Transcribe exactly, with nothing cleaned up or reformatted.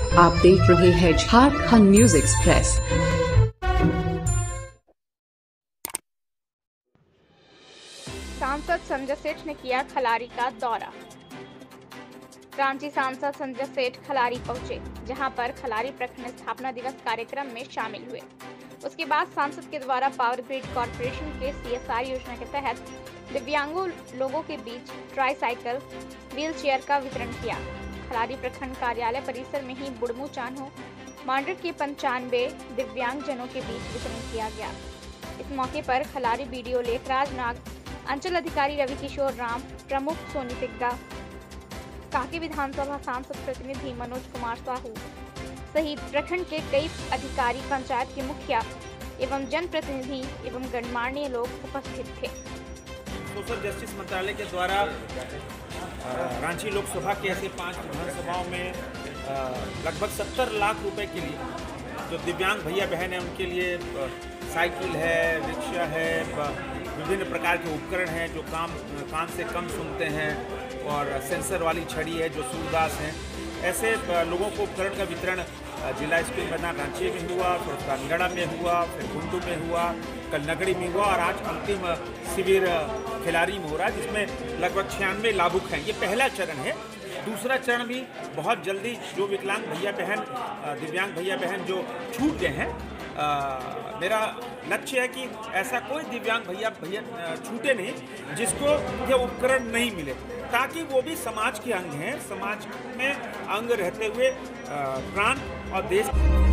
आप देख रहे हैं झारखंड न्यूज एक्सप्रेस। सांसद संजय सेठ ने किया खलारी का दौरा। रांची सांसद संजय सेठ खलारी पहुंचे, जहां पर खलारी प्रखंड स्थापना दिवस कार्यक्रम में शामिल हुए। उसके बाद सांसद के द्वारा पावर ग्रिड कॉर्पोरेशन के सीएसआर योजना के तहत दिव्यांगों लोगों के बीच ट्राईसाइकिल व्हील चेयर का वितरण किया। खलारी प्रखंड कार्यालय परिसर में ही बुड़मू चान्हो मांडट के पंचानवे दिव्यांग जनों के बीच वितरण किया गया। इस मौके पर खलारी बीडीओ लेखराज नाग, अंचल अधिकारी रवि किशोर राम, प्रमुख सोनी तिग्गा, कांके विधानसभा सांसद प्रतिनिधि मनोज कुमार साहू सहित प्रखंड के कई अधिकारी, पंचायत के मुखिया एवं जनप्रतिनिधि एवं गणमान्य लोग उपस्थित थे। सोशल जस्टिस मंत्रालय के द्वारा रांची लोकसभा के ऐसे पांच विधानसभाओं में लगभग सत्तर लाख रुपए के लिए जो दिव्यांग भैया बहन हैं उनके लिए साइकिल है, रिक्शा है, विभिन्न प्रकार के उपकरण हैं जो काम कान से कम सुनते हैं और सेंसर वाली छड़ी है जो सूरदास हैं, ऐसे लोगों को उपकरण का वितरण जिला स्कूल मैदान रांची में हुआ, फिर कानगड़ा में हुआ, फिर गुंडू में हुआ, कल नगरी में हुआ और आज अंतिम शिविर खिलारी में हो रहा है, जिसमें लगभग छियानवे लाभुक हैं। ये पहला चरण है। दूसरा चरण भी बहुत जल्दी जो विकलांग भैया बहन, दिव्यांग भैया बहन जो छूट गए हैं, आ, मेरा लक्ष्य है कि ऐसा कोई दिव्यांग भैया भैया छूटे नहीं जिसको ये उपकरण नहीं मिले, ताकि वो भी समाज के अंग हैं, समाज में अंग रहते हुए प्राण और देश